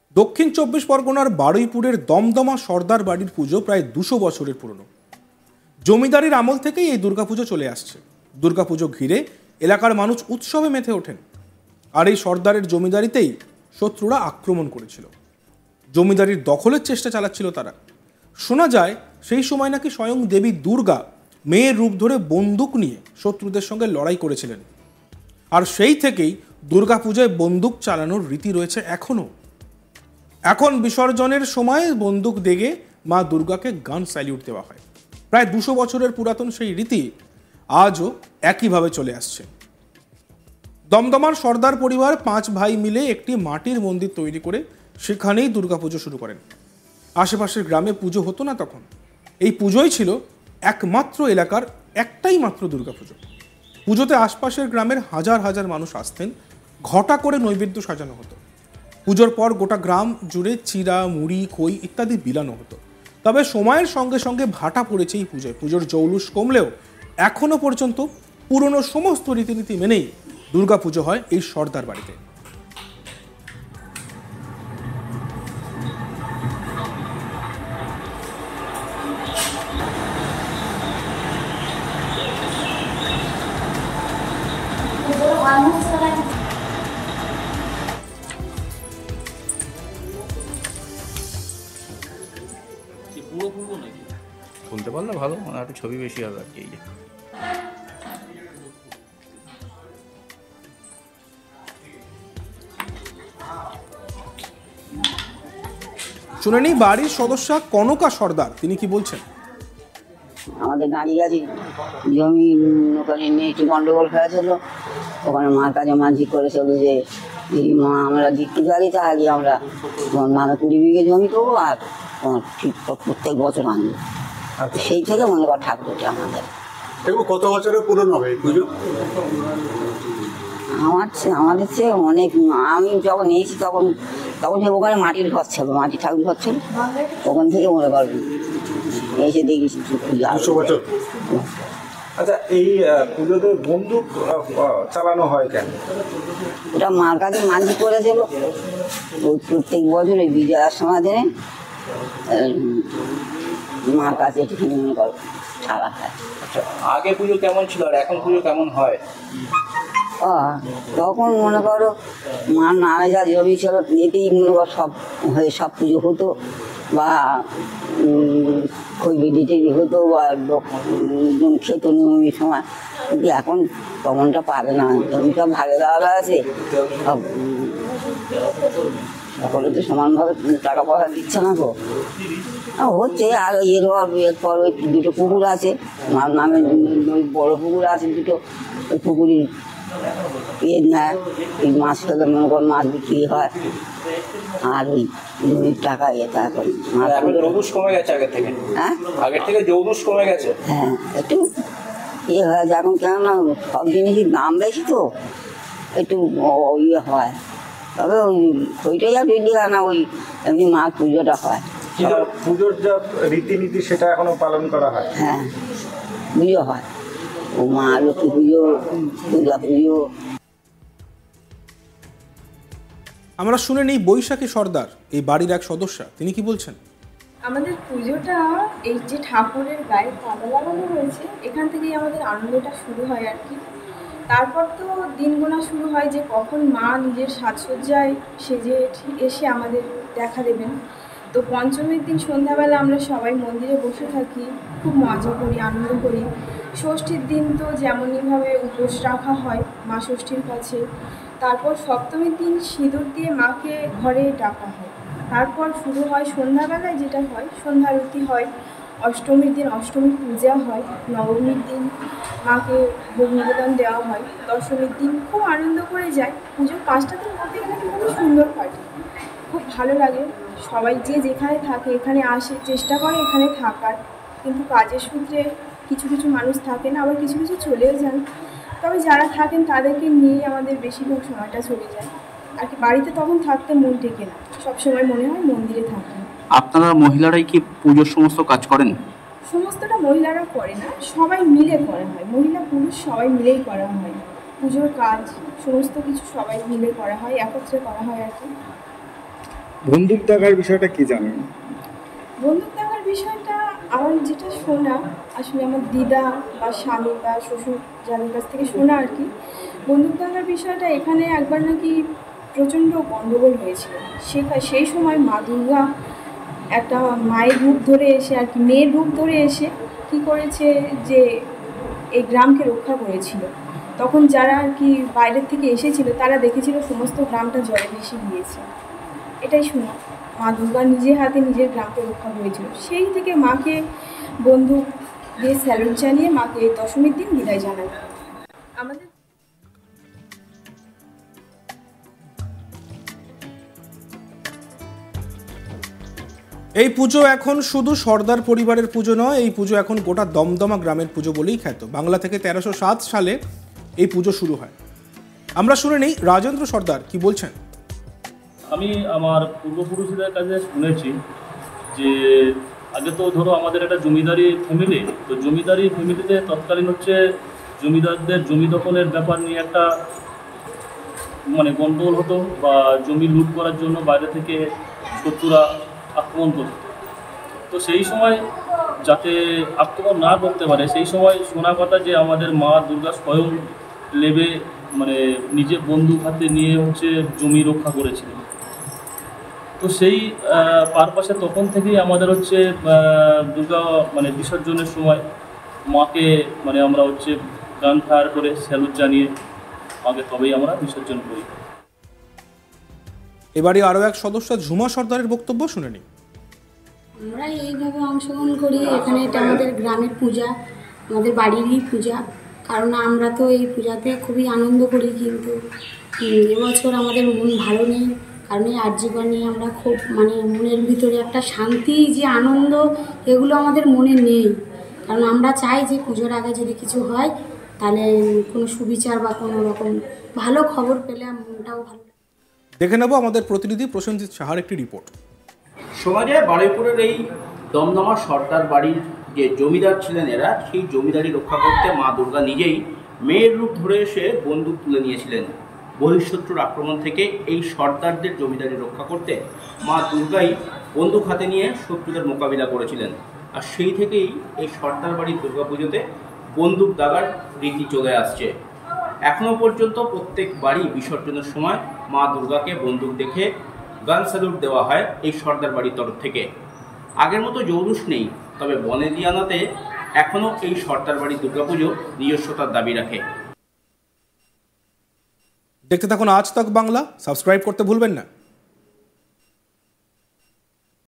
দক্ষিণ চব্বিশ পরগনার বারুইপুরের দমদমা সর্দার বাড়ির পুজো প্রায় 200 বছরের পুরনো। জমিদারির আমল থেকেই এই দুর্গাপুজো চলে আসছে। দুর্গাপুজো ঘিরে এলাকার মানুষ উৎসবে মেতে ওঠেন। আর এই সর্দারের জমিদারিতেই শত্রুরা আক্রমণ করেছিল, জমিদারির দখলের চেষ্টা চালাচ্ছিল তারা। শোনা যায় সেই সময় নাকি স্বয়ং দেবী দুর্গা মেয়ের রূপ ধরে বন্দুক নিয়ে শত্রুদের সঙ্গে লড়াই করেছিলেন। আর সেই থেকেই দুর্গাপূজায় বন্দুক চালানোর রীতি রয়েছে এখনো। এখন বিসর্জনের সময় বন্দুক দেগে মা দুর্গাকে গান স্যালিউট দেওয়া হয়। প্রায় 200 বছরের পুরাতন সেই রীতি আজও একইভাবে চলে আসছে। দমদমার সর্দার পরিবার 5 ভাই মিলে একটি মাটির মন্দির তৈরি করে সেখানেই দুর্গাপুজো শুরু করেন। আশেপাশের গ্রামে পুজো হতো না তখন। এই পুজোই ছিল একমাত্র এলাকার একটাই মাত্র দুর্গাপুজো। পুজোতে আশপাশের গ্রামের হাজার হাজার মানুষ আসতেন, ঘটা করে নৈবেদ্য সাজানো হতো। পুজোর পর গোটা গ্রাম জুড়ে চিড়া, মুড়ি, খই ইত্যাদি বিলানো হতো। তবে সময়ের সঙ্গে সঙ্গে ভাটা পড়েছে এই পুজোয়। পুজোর জৌলুস কমলেও এখনো পর্যন্ত পুরনো সমস্ত রীতিনীতি মেনেই দুর্গাপুজো হয় এই সর্দার বাড়িতে। শুনতে পারলে ভালো, মানে একটু ছবি বেশি হবে আর কি। শুনে নিই বাড়ির সদস্য কনকা সর্দার, তিনি কি বলছেন। আমাদের দাঁড়িয়ে আছে জমি, ওখানে নিয়ে একটু গন্ডগোল হয়েছিল। ওখানে মার কাছে মানসিক করেছিল যে যদি মা আমরা জিততে পারি তাহলে আমরা 20 বিঘে জমি করবো আর ঠিক প্রত্যেক বছর আনবো। সেই থেকে মনে কর ঠাকুরটা আমাদের। কত বছরের পুরনো হবে পুজো? আমাদের চেয়ে অনেক। আমি যখন এসেছি তখন ওখানে মাটির ঘর ছিল, মাটির ঠাকুর ঘর ছিল। ওখান থেকে মনে করবেন এসে দেখেছি 200 বছর। আচ্ছা, এই পুজোতে বন্দুক চালানো হয় কেন? ওটা মার কাছে মানসিক করেছিল। প্রত্যেক বছর ওই বিজয়ার সময় দিনে মার কাছে একটুখানি মনে করো ছাড়া হয়। আচ্ছা, আগে পুজো কেমন ছিল আর এখন পুজো কেমন হয়? তখন মনে করো মার নামে যা জমি ছিল এতেই মনে করো সব পুজো হতো, বা খই বিটি হতো, বা লোকজন খেত নিয়মের সময়। কিন্তু এখন তখনটা পারে না, জমিটা ভাগে দেওয়া আছে। সকলে তো সমানভাবে টাকা পয়সা দিচ্ছে না তো হচ্ছে। আর এরপর ওই 2টো পুকুর আছে মার নামে, ওই বড়ো পুকুর আছে 2টো। ওই পুকুরের নেয়, এই মাছ ফেলে মনে কর মাছ বিক্রি হয়। আর ওই টাকা এখন জৌলুস কমে গেছে আগের থেকে। হ্যাঁ, আগের থেকে জৌলুস কমে গেছে। হ্যাঁ, একটু হয়েছে এখন। কেননা সব জিনিসের দাম বেশি তো একটু হয়। তবে ওইটাই আর বেশি হয় না, ওই এমনি মাছ পুজোটা হয়। পুজোর যা রীতিনীতি সেটা এখনো পালন করা হয়। হ্যাঁ, পুজো হয়। ও মা লক্ষ্মী পুজো, দুর্গা পুজো। আমরা শুনে নিই বৈশাখী সর্দার, এই বাড়ির এক সদস্য, তিনি কি বলছেন। আমাদের পুজোটা এই যে ঠাকুরের গায়ে কাদা লাগানো হয়েছে, এখান থেকেই আমাদের আনন্দটা শুরু হয় আর কি। তারপর তো দিন গোনা শুরু হয় যে কখন মা নিজের সাজসজ্জায় সেজে এসে আমাদের দেখা দেবেন। তো পঞ্চমীর দিন সন্ধ্যাবেলা আমরা সবাই মন্দিরে বসে থাকি, খুব মজা করি, আনন্দ করি। ষষ্ঠীর দিন তো যেমনইভাবে উপোস রাখা হয় মা ষষ্ঠীর কাছে। তারপর সপ্তমীর দিন সিঁদুর দিয়ে মাকে ঘরে ডাকা হয়। তারপর শুরু হয় সন্ধ্যাবেলায় যেটা হয় সন্ধ্যারতি হয়। অষ্টমীর দিন অষ্টমী পূজা হয়। নবমীর দিন মাকে ভোগ নিবেদন দেওয়া হয়। দশমীর দিন খুব আনন্দ করে যায়। পুজোর 5টা দিন মধ্যে এখানে খুব সুন্দর কাটে, খুব ভালো লাগে। সবাই যে যেখানে থাকে এখানে আসে, চেষ্টা করে এখানে থাকার, কিন্তু কাজের সূত্রে কিছু কিছু মানুষ থাকেন, আবার কিছু কিছু চলেও যান। তবে যারা থাকেন তাদেরকে নিয়েই আমাদের বেশিরভাগ সময়টা চলে যায় আর কি। বাড়িতে তখন থাকতে মন টেকে না, সবসময় মনে হয় মন্দিরে থাকি। আপনারা মহিলারাই কি পুজোর সমস্ত কাজ করেন? সমস্তটা মহিলারা করে না, সবাই মিলে করা হয়। মহিলা পুরুষ সবাই মিলেই করা হয়। পুজোর কাজ সমস্ত কিছু সবাই মিলে করা হয়, একত্রে করা হয় আর কি। বন্দুক দাগার বিষয়টা কি জানেন? বন্দুক দেওয়ার বিষয়টা আমার যেটা শোনা, আসলে আমার দিদা বা স্বামী বা শ্বশুর যাদের কাছ থেকে শোনা আর কি, বন্দুক দেওয়ার বিষয়টা এখানে একবার নাকি প্রচণ্ড গণ্ডগোল হয়েছিল। সেই সময় মা দুর্গা একটা মায়ের রূপ ধরে এসে আর কি, মেয়ের রূপ ধরে এসে কী করেছে যে এই গ্রামকে রক্ষা করেছিল। তখন যারা আর কি বাইরের থেকে এসেছিল তারা দেখেছিল সমস্ত গ্রামটা জলে ভেসে গিয়েছে। এটাই শোনা, মা দুর্গা নিজের হাতে নিজের গ্রামকে রক্ষা করেছিল। সেই থেকে মাকে বন্দুক দিয়ে স্যালুট জানিয়ে মাকে দশমীর দিন বিদায় জানায় আমাদের। এই পুজো এখন শুধু সর্দার পরিবারের পুজো নয়, এই পুজো এখন গোটা দমদমা গ্রামের পুজো বলেই খ্যাত। বাংলা থেকে 1307 সালে এই পুজো শুরু হয়। আমরা শুনে নেই রাজেন্দ্র সর্দার কি বলছেন। আমি আমার পূর্বপুরুষদের কাছে শুনেছি যে আগে তো ধরো আমাদের একটা জমিদারি ফ্যামিলি, তো জমিদারি ফ্যামিলিতে তৎকালীন হচ্ছে জমিদারদের জমি দখলের ব্যাপার নিয়ে একটা মানে গণ্ডগোল হতো, বা জমি লুট করার জন্য বাইরে থেকে শত্রুরা আক্রমণ করত। তো সেই সময় যাতে আক্রমণ না করতে পারে, সেই সময় শোনা কথা যে আমাদের মা দুর্গা স্বয়ং লেবে মানে নিজে বন্দুক হাতে নিয়ে হচ্ছে জমি রক্ষা করেছিলেন। তো সেই পারপাসে তখন থেকেই আমাদের হচ্ছে দুর্গা মানে বিসর্জনের সময় মাকে মানে আমরা হচ্ছে গান ফায়ার করে স্যালুট জানিয়ে মাকে তবেই আমরা বিসর্জন করি। এবারে আরও এক সদস্য ঝুমা সর্দারের বক্তব্য শুনে নিই। আমরা এইভাবে অংশগ্রহণ করি, এখানে এটা আমাদের গ্রামের পূজা, আমাদের বাড়িরই পূজা। কারণ আমরা তো এই পূজাতে খুবই আনন্দ করি, কিন্তু এবছর আমাদের মন ভালো নেই। কারণ এই আর্যিকর নিয়ে আমরা খুব মানে মনের ভিতরে একটা শান্তি, যে আনন্দ, এগুলো আমাদের মনে নেই। কারণ আমরা চাই যে পুজোর আগে যদি কিছু হয় তাহলে কোনো সুবিচার বা কোনো রকম ভালো খবর পেলে মনটাও ভালো। দেখে নেব আমাদের প্রতিনিধি প্রসেনজিৎ সাহার একটি রিপোর্ট। শোনা যায় বারুইপুরের এই দমদমা সর্দার বাড়ির যে জমিদার ছিলেন এরা, সেই জমিদারি রক্ষা করতে মা দুর্গা নিজেই মেয়ের রূপ ধরে এসে বন্দুক তুলে নিয়েছিলেন। বহিঃশত্রুর আক্রমণ থেকে এই সর্দারদের জমিদারি রক্ষা করতে মা দুর্গাই বন্দুক হাতে নিয়ে শত্রুদের মোকাবিলা করেছিলেন। আর সেই থেকেই এই সর্দার বাড়ির দুর্গাপুজোতে বন্দুক দাগার রীতি চলে আসছে। এখনও পর্যন্ত প্রত্যেক বাড়ি বিসর্জনের সময় মা দুর্গাকে বন্দুক দেখে গান স্যালুট দেওয়া হয় এই সর্দার বাড়ির তরফ থেকে। আগের মতো জৌলুস নেই, তবে বনেদিয়ানাতে এখনও এই সর্দার বাড়ির দুর্গাপুজো নিজস্বতার দাবি রাখে। দেখতে থাকুন আজ তক বাংলা, সাবস্ক্রাইব করতে ভুলবেন না।